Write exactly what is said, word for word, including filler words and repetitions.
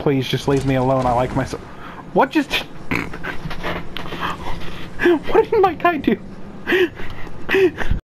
Please, just leave me alone. I like myself. What just... What did my guy do?